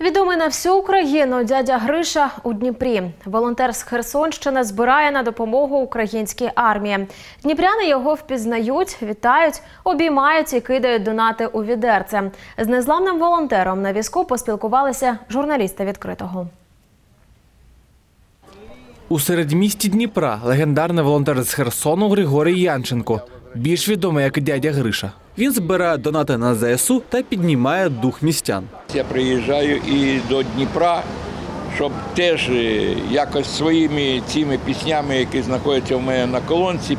Відомий на всю Україну дядя Гриша у Дніпрі. Волонтер з Херсонщини збирає на допомогу українській армії. Дніпряни його впізнають, вітають, обіймають і кидають донати у відерце. З незламним волонтером на візку поспілкувалися журналісти «Відкритого». У середмісті Дніпра легендарний волонтер з Херсону Григорій Янченко, більш відомий як дядя Гриша. Він збирає донати на ЗСУ та піднімає дух містян. Я приїжджаю і до Дніпра, щоб теж якось своїми цими піснями, які знаходяться в мене на колонці,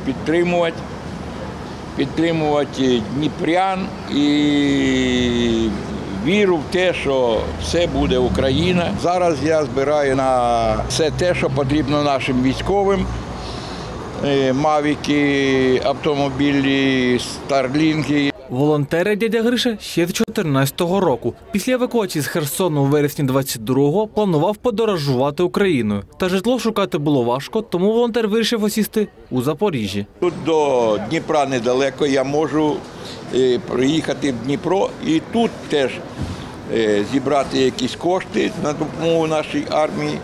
підтримувати дніпрян і віру в те, що все буде Україна. Зараз я збираю на все те, що потрібно нашим військовим. Мавіки, автомобілі, старлінки. Волонтери дядя Гриша ще з 2014 року. Після евакуації з Херсону у вересні 22-го планував подорожувати Україною. Та житло шукати було важко, тому волонтер вирішив осісти у Запоріжжі. Тут до Дніпра недалеко, я можу приїхати в Дніпро і тут теж зібрати якісь кошти на допомогу нашій армії.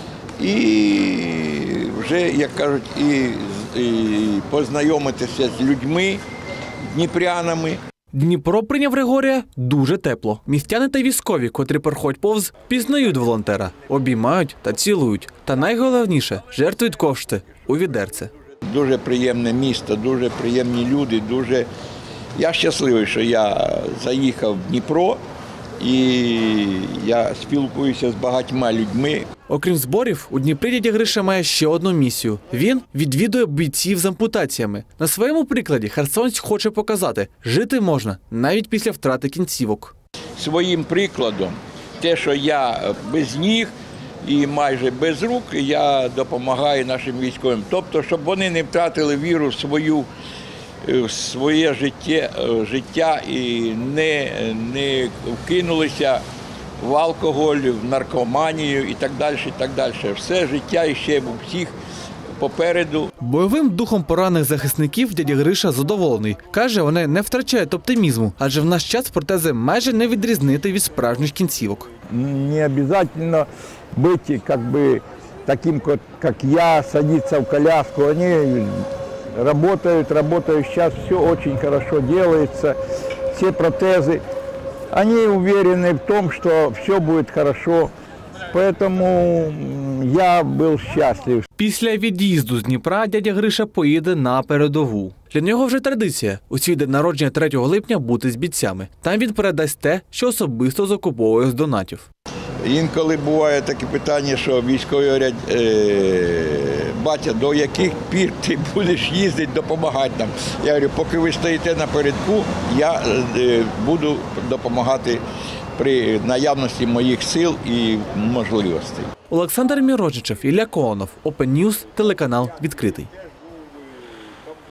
І вже, як кажуть, і познайомитися з людьми, дніпрянами. Дніпро прийняв Григорія дуже тепло. Містяни та військові, котрі проходять повз, пізнають волонтера, обіймають та цілують. Та найголовніше – жертвують кошти у відерце. Дуже приємне місто, дуже приємні люди. Я щасливий, що я заїхав в Дніпро і я спілкуюся з багатьма людьми. Окрім зборів, у Дніпрі дядя Гриша має ще одну місію. Він відвідує бійців з ампутаціями. На своєму прикладі херсонець хоче показати – жити можна навіть після втрати кінцівок. Своїм прикладом, те, що я без ніг і майже без рук, я допомагаю нашим військовим. Тобто, щоб вони не втратили віру в своє життя і не вкинулися в алкоголь, в наркоманію і так далі, і так далі. Все життя ще у всіх попереду. Бойовим духом поранених захисників дядя Гриша задоволений. Каже, вони не втрачають оптимізму, адже в наш час протези майже не відрізнити від справжніх кінцівок. Не обов'язково бути таким, як я, садитися в коляску. Вони работают. Сейчас все очень хорошо делается. Все протезы. Они уверены в том, что все будет хорошо. Поэтому я був щаслив. Після від'їзду з Дніпра дядя Гриша поїде на передову. Для нього вже традиція – у свій день народження 3 липня бути з бійцями. Там він передасть те, що особисто закуповує з донатів. Інколи буває таке питання, що військові говорять, батя, до яких пір ти будеш їздити, допомагати нам? Я говорю, поки ви стоїте напередку, я буду допомагати при наявності моїх сил і можливостей. Олександр Мірошничев, Ілля Кононов, Open News, телеканал «Відкритий».